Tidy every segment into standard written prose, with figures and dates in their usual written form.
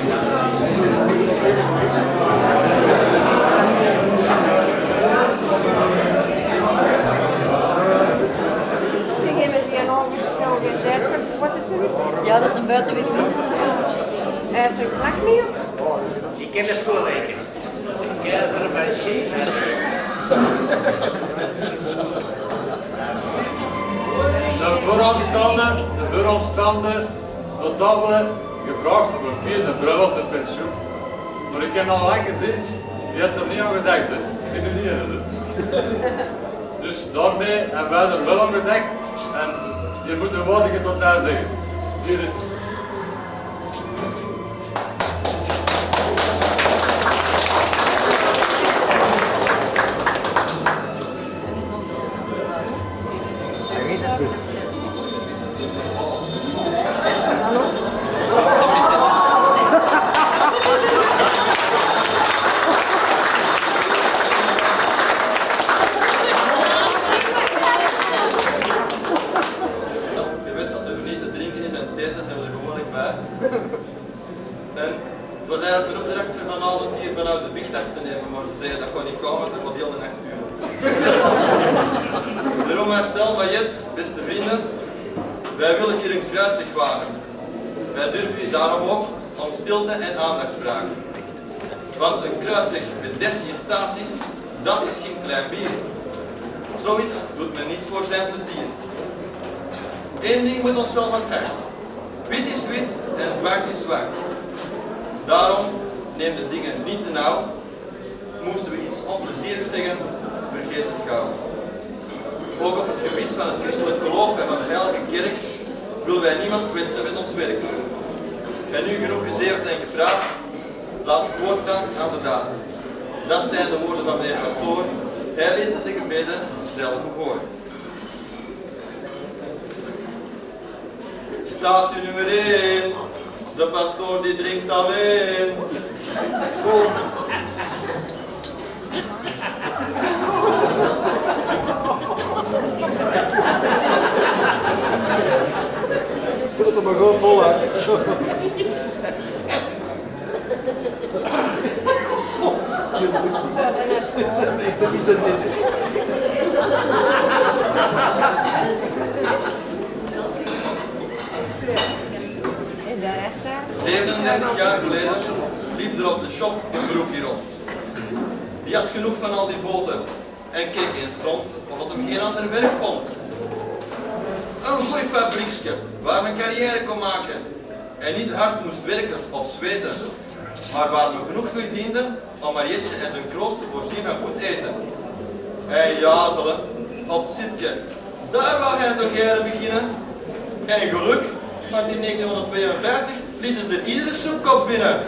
Ja, dat is een buitenweg. Is er een plak meer? Ik ken de schoolweken. Ik ken ze bij Sheep. De vooraanstaande notabele gevraagd om een feest en bruiloft en pensioen. Maar ik heb al lang gezien, die heeft er niet aan gedacht, hè. Ik ben er niet in. Dus daarmee hebben wij er wel aan gedacht en die moeten wat ik het tot daar zeggen. Hier is het. En aandacht vragen. Want een kruisweg met 13 staties, dat is geen klein bier. Zoiets doet men niet voor zijn plezier. Eén ding moet ons wel van hart. Wit is wit en zwart is zwart. Daarom neem de dingen niet te nauw. Moesten we iets onplezierigs zeggen, vergeet het gauw. Ook op het gebied van het christelijk geloof en van de heilige kerk willen wij niemand kwetsen met ons werk. En nu genoeg gezeverd en gepraat, laat het woord thans aan de daad. Dat zijn de woorden van meneer pastoor. Hij leest de gebeden zelf voor. Statie nummer 1. De pastoor die drinkt alleen. Put het er maar gewoon vol uit. Dat is het niet. En de rest daar? 37 jaar geleden liep er op de shop een broekje rond. Die had genoeg van al die boten en keek eens rond omdat hem geen ander werk vond. Een goed fabrieksje waar men carrière kon maken en niet hard moest werken of zweten, maar waar men genoeg verdiende om Marietje en zijn kroost te voorzien van goed eten. En jazelen op het zitje, daar wou hij zo graag beginnen. En geluk, want in 1952 lieten ze er iedere soepkop binnen.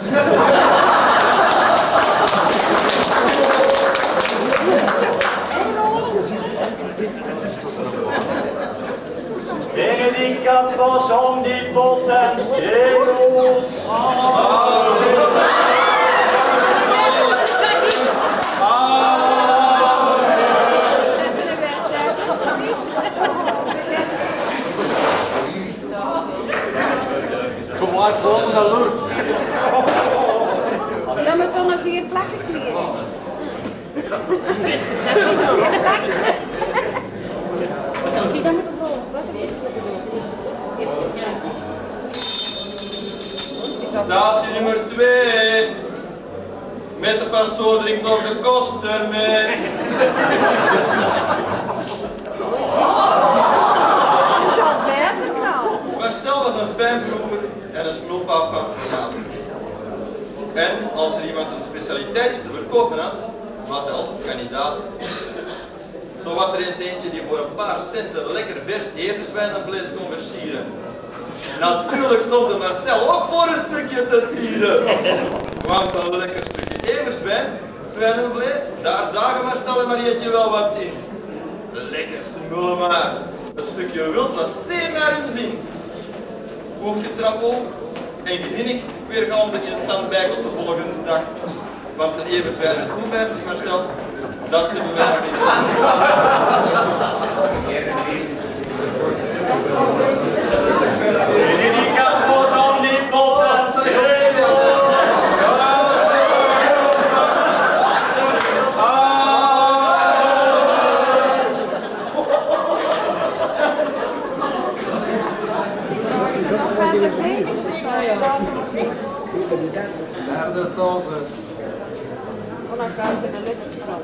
Tegen die kat was om die pot en stevels. Gewoon komen naar Loer. Dan moet dan als hier plakjes leren. Statie nummer 2. Met de pastoor drinkt nog de koster mee. Marcel was een fijnproever en een snoepap van formaat. En als er iemand een specialiteitje te verkopen had, was hij altijd kandidaat. Zo was er eens eentje die voor een paar centen lekker vers everzwijnenvlees kon versieren. Natuurlijk stond de Marcel ook voor een stukje te tieren. Want een lekker stukje everzwijn, zwijnenvlees, daar zagen Marcel en Marietje wel wat in. Lekker smullen maar. Het stukje wild was zeer naar hun zin. Hoefje trappel en begin ik weer gaan in het zandbij tot de volgende dag. Want de everzwijn met hoeveel is Marcel? Dat hebben wij nog niet. Die kat was om die pot en stevels. Derde staan ze. Onafhankelijk zijn de lucht Frans.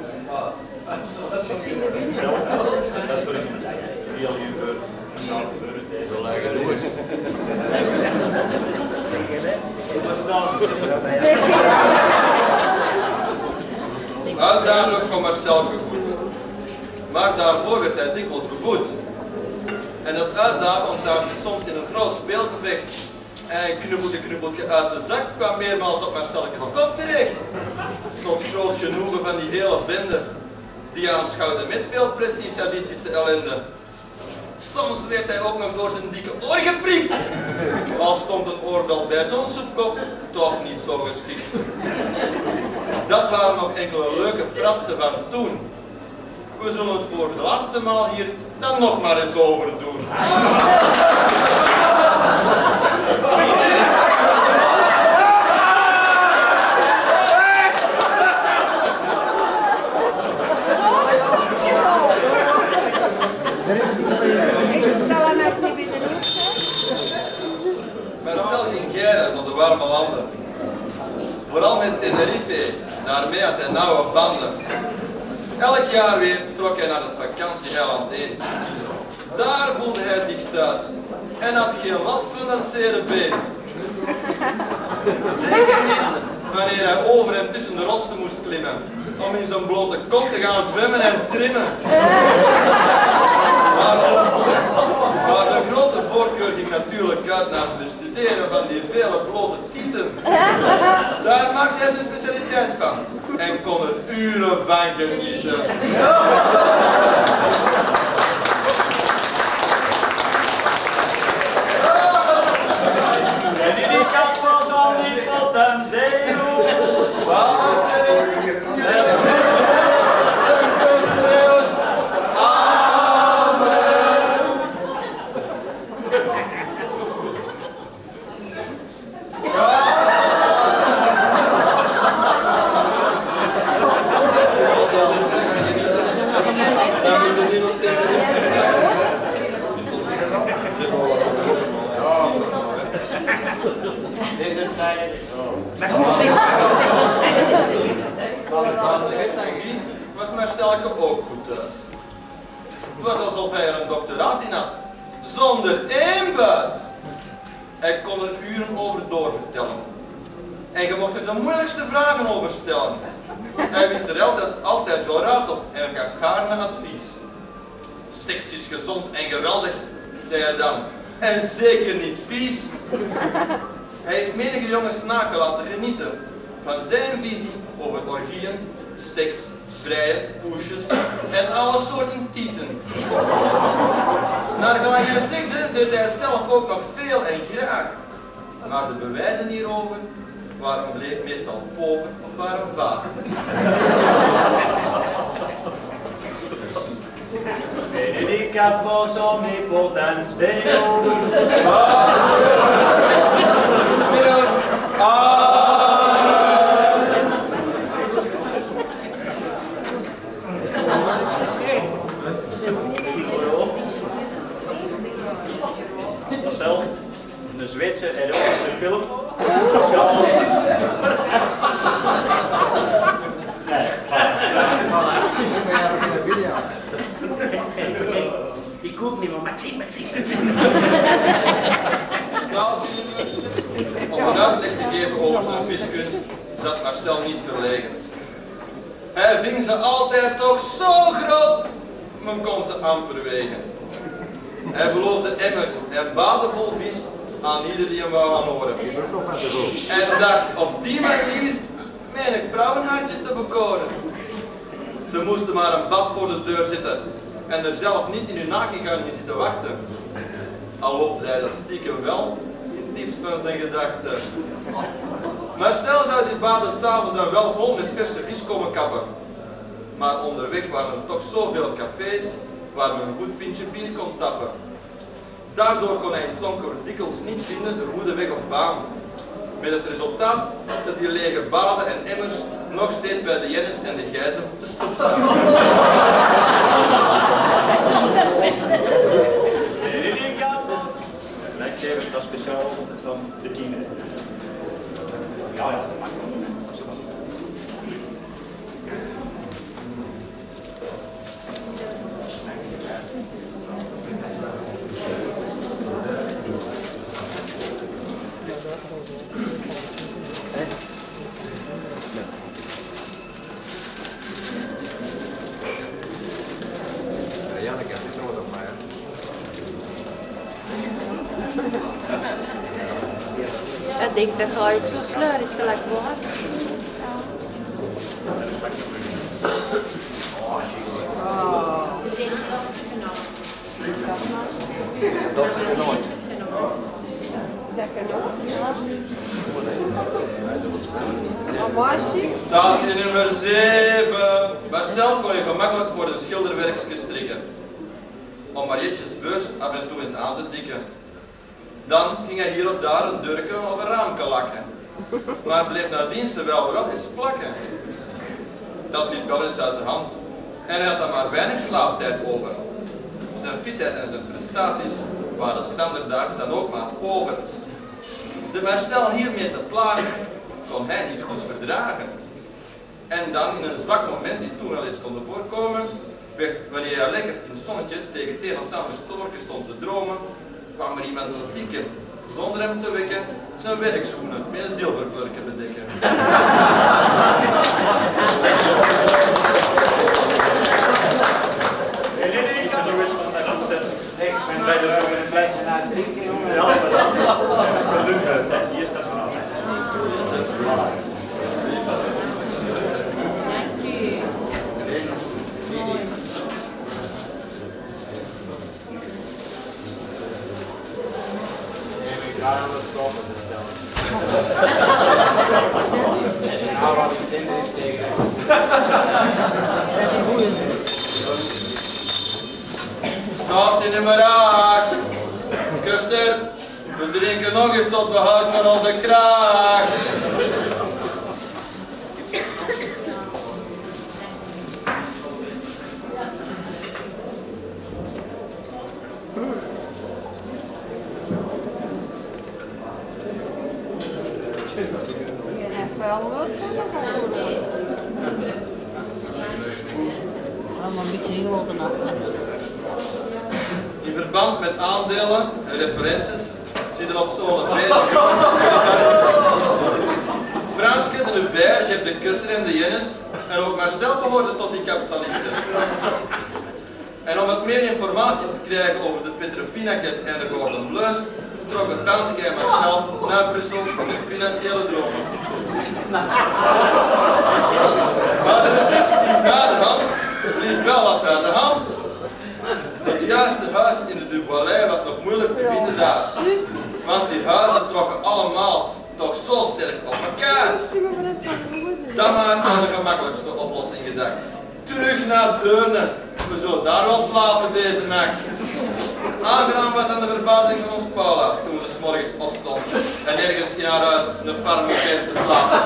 Uitdagelijk commercieel gegoed. Maar daarvoor werd hij dikwijls beboet. En dat uitdagen ontdekte soms in een groot speelgevecht. En knuppeltje uit de zak kwam meermaals op Marcelle's kop terecht. Tot groot genoegen van die hele bende, die aanschouwde met veel pret die sadistische ellende. Soms werd hij ook nog door zijn dikke oor geprikt. Al stond een oorbel bij zo'n soepkop toch niet zo geschikt. Dat waren nog enkele leuke fratsen van toen. We zullen het voor de laatste maal hier dan nog maar eens over doen. Marcel ging geiren naar de warme landen. Vooral met Tenerife, daarmee had hij nauwe banden. Elk jaar weer trok hij naar het vakantieeiland in. Daar voelde hij zich thuis en had geen last van dat zere been. Zeker niet wanneer hij over en tussen de rotsen moest klimmen, om in zijn blote kop te gaan zwemmen en trimmen. Maar zijn grote voorkeur ging natuurlijk uit naar het bestuderen van die vele blote tieten. Daar maakte hij zijn specialiteit van en kon er uren van genieten. En in die kat was al niet wat hem zenuw. Was Marcelke ook goed thuis. Het was alsof hij er een doctoraat in had, zonder één buis. Hij kon er uren over doorvertellen. En je mocht er de moeilijkste vragen over stellen. Hij wist er altijd wel raad op en gaf gaarne advies. Seks is gezond en geweldig, zei hij dan. En zeker niet vies. Hij heeft menige jonge snaken laten genieten van zijn visie over orgieën, seks, vrijen, poesjes en alle soorten tieten. Naar gelang hij zegde, deed hij het zelf ook nog veel en graag. Maar de bewijzen hierover waren meestal pogen of waren vaag. En die kat was omnipotens deo. Marcel, een Zweedse erotische film. Ik kook niet, maar zie. Om een uitleg te geven over zijn viskunst zat Marcel niet verlegen. Hij ving ze altijd toch zo groot, men kon ze amper wegen. Hij beloofde emmers en baden vol vis aan ieder die hem wou gaan horen. En dacht op die manier menig vrouwenhartje te bekoren. Ze moesten maar een bad voor de deur zitten en er zelf niet in hun nakengang in zitten wachten. Al loopte hij dat stiekem wel in diepst van zijn gedachten. Marcel zou die baden s'avonds dan wel vol met verse vis komen kappen. Maar onderweg waren er toch zoveel cafés waar men een goed pintje bier kon tappen. Daardoor kon hij in Tonker dikwijls niet vinden de goede weg of baan. Met het resultaat dat die lege baden en emmers nog steeds bij de Jennis en de Gijzen te stoep staan. En in die kat was... Lijkt even dat speciaal van de kinderen. Ja, ja. Janneke zit er ook nog maar. Ik denk dat ga ik zo sleurig gelijk worden. Stage nummer 7. Marcel kon je gemakkelijk voor een schilderwerkje strikken. Om Marietjes beurs af en toe eens aan te dikken. Dan ging hij hier of daar een deurke of een raamke lakken. Maar bleef nadien ze wel eens plakken. Dat liep wel eens uit de hand. En hij had dan maar weinig slaaptijd over. Zijn fitheid en zijn prestaties waren standaardaags dan ook maar over. De Marcel hiermee te plagen, kon hij niet goed verdragen. En dan in een zwak moment die toen wel eens kon voorkomen, wanneer hij lekker in het zonnetje tegen het een of ander storkje stond te dromen, kwam er iemand stiekem, zonder hem te wekken, zijn werkschoenen met een zilverklurken bedekken. Nee, ik had er eens van dat opzet. Ik ben bij de fles aan het drinken, jongen. Ja, maar dat hier staat van altijd. Dat is belangrijk. Ik ga aan het stoppen bestellen. Nou, wat ik denk ik tegen. Stage nummer 8. Kuster, we drinken nog eens tot behoud van onze kraag. Allemaal een beetje inlopen af. In verband met aandelen en referenties zitten op zo'n Franske, de Berge, heeft de Kusser en de Jennis en ook Marcel behoorde tot die kapitalisten. En om wat meer informatie te krijgen over de Petrofinakes en de Gordon Bleus, trok het Franske en Marcel naar Brussel om hun financiële dromen. Maar de receptie naderhand liep wel wat uit de hand. Het juiste huis in de Dubois was nog moeilijk te vinden daar. Want die huizen trokken allemaal toch zo sterk op elkaar. Dan maar aan de gemakkelijkste oplossing gedacht. Terug naar Deurne. We zullen daar wel slapen deze nacht. Aangenaam was aan de verbazing van ons Paula toen ze 's morgens opstond en ergens in haar huis een farm begint te slapen.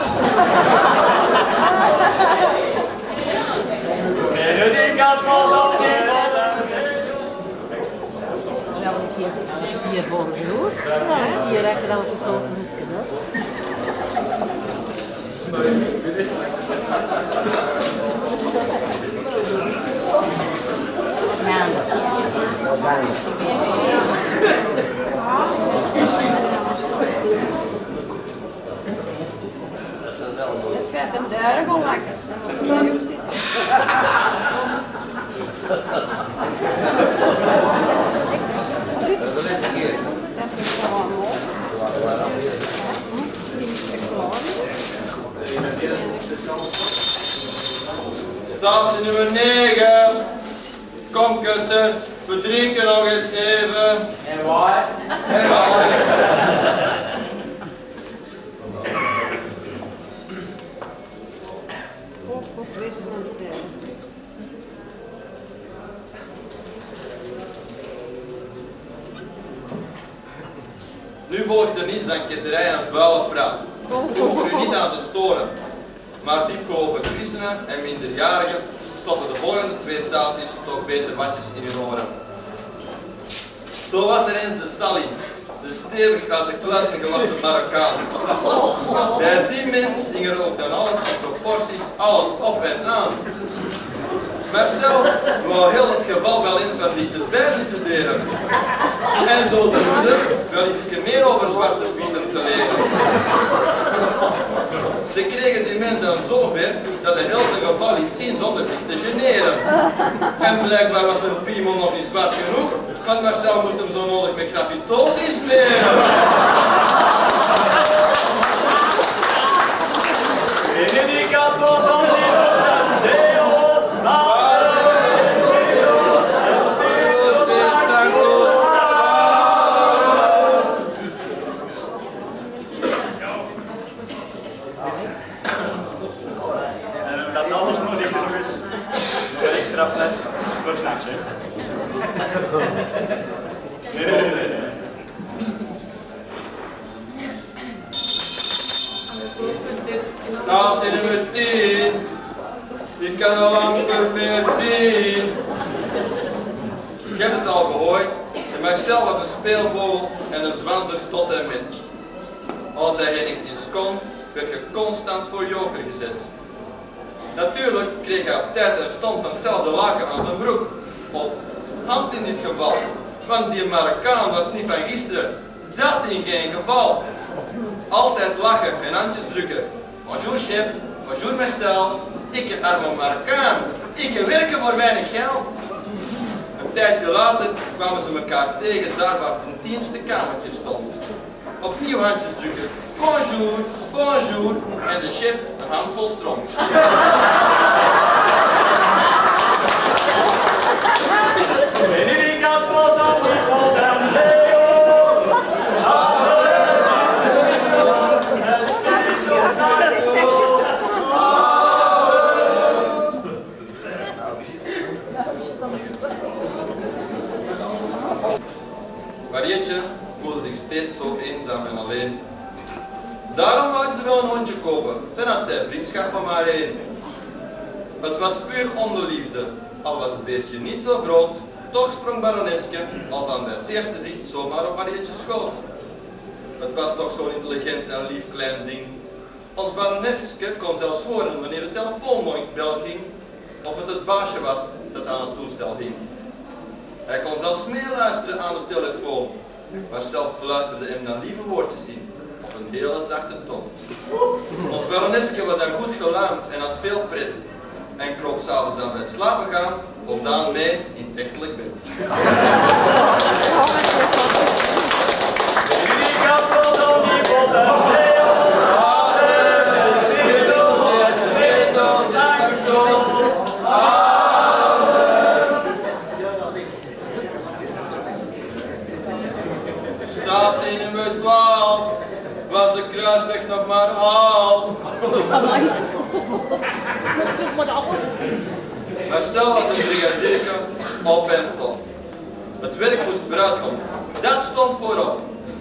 En ik had vast op de Wel een keer hier bonjour. Ja, hier heb je dan gesloten hoekje. Dat gaat hem daar gewoon lekker. Dat is de keer. Dat is gewoon mooi. Stage nummer 9. Kom Kuster, we drinken nog eens even. En waar? Nu volgt er niets aan ketterij en vuile praat. We hoeven u niet aan te storen. Maar diepgelopen christenen en minderjarigen stoppen de volgende 2 staties toch beter watjes in hun oren. Zo was er eens de Sally, de stevig uit de klassen gelassen Marokkaan. Bij die mens ging er ook dan alles in proporties, alles op en aan. Marcel wou heel het geval wel eens van dichterbij bestuderen. En zo de moeder wel iets meer over Zwarte Pieten te leren. Ze kregen die mens dan zover dat hij heel zijn geval liet zien zonder zich te generen. En blijkbaar was een piemel nog niet zwart genoeg, want Marcel moest hem zo nodig met graffitoos insmeren. In die kat was al die dat alles nog niet genoeg is. Nog een extra fles voor snacks, hè? Nee. Als in nummer 10, ik kan al amper meer zien. Je hebt het al gehoord, Marcel was een speelvogel en een zwanzer tot en met. Als hij enigszins kon, werd je constant voor joker gezet. Natuurlijk kreeg hij op tijd een stond van hetzelfde laken aan zijn broek. Of hand in dit geval, want die Marokkaan was niet van gisteren. Dat in geen geval. Altijd lachen en handjes drukken. Bonjour chef, bonjour Marcel, ik een arme Marokkaan, ik werken voor weinig geld. Een tijdje later kwamen ze elkaar tegen daar waar het intiemste kamertje stond. Opnieuw handjes drukken, bonjour, bonjour, en de chef een handvol stront. In die kat was al niet wat en Leo's. Marietje voelde zich steeds zo eenzaam en alleen. Daarom wou ze wel een hondje kopen, dan had zij vriendschap van maar één. Het was puur onderliefde, al was het beestje niet zo groot, toch sprong baroneske al van bij het eerste zicht zomaar op Marietjes schoot. Het was toch zo'n intelligent en lief klein ding. Ons baroneske kon zelfs horen wanneer de telefoonbel ging, of het het baasje was dat aan het toestel hing. Hij kon zelfs meeluisteren aan de telefoon, maar zelf fluisterde hem dan lieve woordjes in, op een hele zachte toon. Ons baroneske was dan goed geluimd en had veel pret, en kroop s'avonds dan bij het slapen gaan, voldaan mee in het echtelijk bed. Statie nummer 12 was de kruisweg nog maar half. Marcel was een brigadierke op en top. Het werk moest vooruitgaan, dat stond voorop.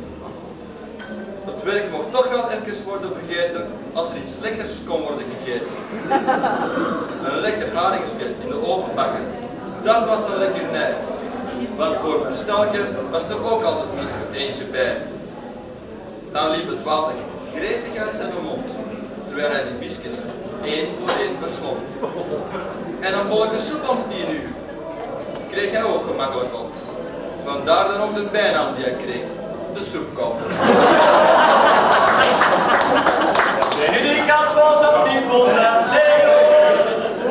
Het werk mocht toch wel even worden vergeten als er iets lekkers kon worden gegeten. Een lekker haringsvet in de oven bakken, dat was een lekkernij. Want voor Marcelkes was er ook altijd minstens eentje bij. Dan liep het water gretig uit zijn mond, terwijl hij die visjes één voor één verslond. En een bolletje soep om 10 uur kreeg hij ook gemakkelijk op. Vandaar dan ook de bijnaam die hij kreeg, de soepkop. In die kat was op die bol en Leo's.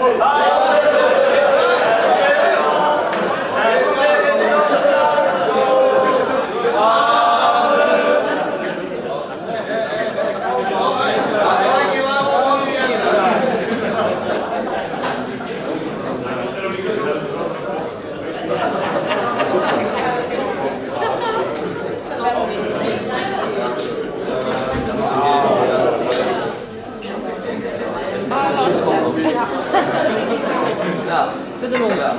Ja, zit hem onder.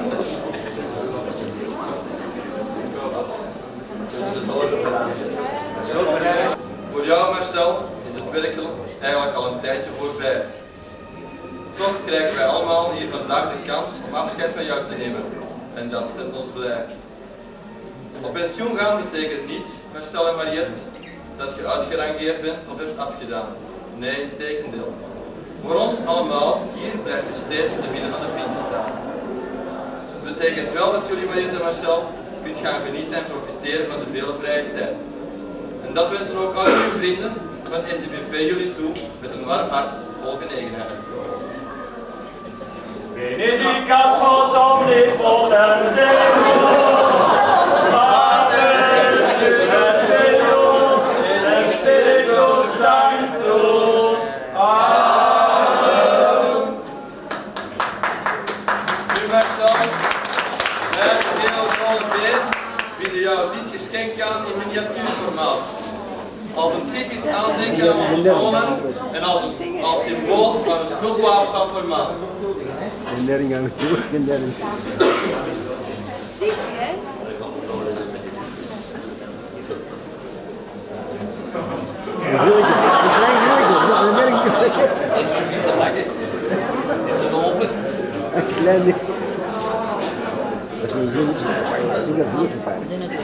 Voor jou Marcel is het werkelijk eigenlijk al een tijdje voorbij. Toch krijgen wij allemaal hier vandaag de kans om afscheid van jou te nemen. En dat stemt ons blij. Op pensioen gaan betekent niet, Marcel en Mariette, dat je uitgerangeerd bent of hebt afgedaan. Nee, integendeel. Voor ons allemaal, hier blijft je steeds te midden van de vrienden staan. Dat betekent wel dat jullie, Mariette en Marcel, kunt gaan genieten en profiteren van de vele vrije tijd. En dat wensen ook al jullie vrienden van SDBP jullie toe met een warm hart vol genegenheid. Benedicat vos omnipotens Deus, Pater et Filius et Spiritus Sanctus. Amen. Nu Marcel, wij heel school B bieden jou dit geschenk aan in miniatuurformaat. Als een typisch aandenken aan onze zonen en als symbool van een snoepwafel van formaat. Gendering aan het toe, gendering. Zie je, hè? Klein ding. Dat is een zin. Ik heb hier gepijn.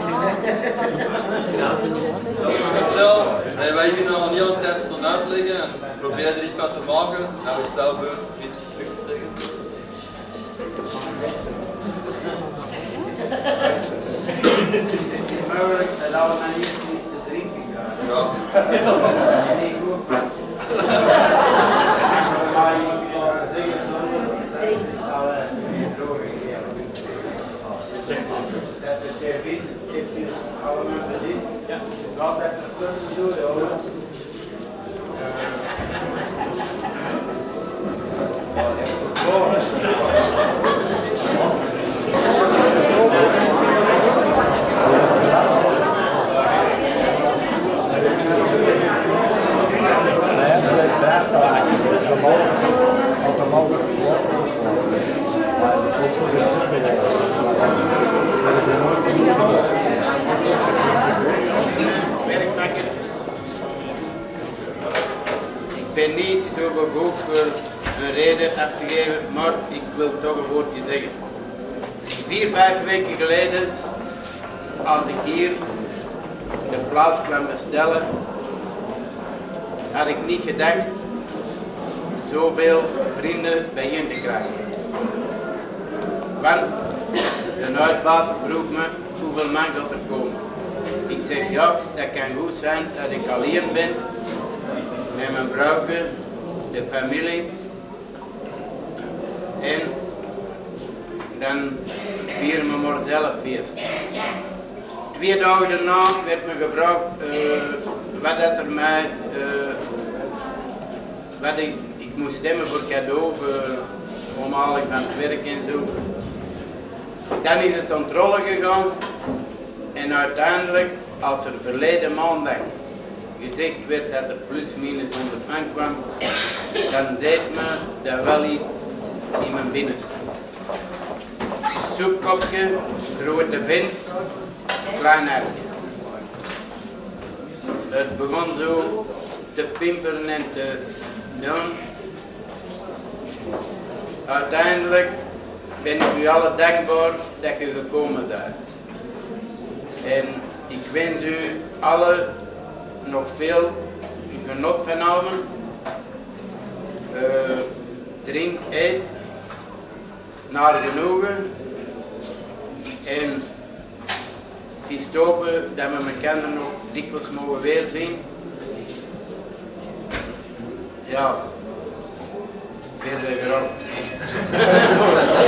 Marcel, wij hier nog een hele tijd stonden uitleggen en probeer er iets van te maken. Nou is het beurt iets terug te zeggen. Mogelijk dat we naar hier iets te drinken gaan. Ja. Niet goed. Maar je moet zeggen dat we drogen geven. Dat de service heeft u allemaal verdiend. Ja. Wat dat er tussen doet, hoor. Ik ben niet zo bevoegd voor een reden af te geven, maar ik wil toch een woordje zeggen. 4-5 weken geleden, als ik hier de plaats kwam bestellen, had ik niet gedacht zoveel vrienden bijeen te krijgen. Want de uitbaat vroeg me hoeveel man gaat er komen. Ik zeg ja, dat kan goed zijn dat ik alleen ben met mijn vrouwke, de familie en dan vieren we maar zelf feest. 2 dagen daarna werd me gevraagd wat dat er mij, wat ik moest stemmen voor cadeau, omhaling van het werk en zo. Dan is het controle gegaan en uiteindelijk, als er verleden maandag gezegd werd dat er plus minus 100 man kwam, dan deed me dat wel iets in mijn binnenste. Soepkopje, grote vent, klein hart. Het begon zo te pimperen en te doen. Uiteindelijk ben ik u alle dankbaar dat je gekomen bent. En ik wens u alle nog veel genot vanavond. Drink, eet, naar genoegen. En het is hopen dat we elkaar nog dikwijls mogen weerzien. Ja, verder graag.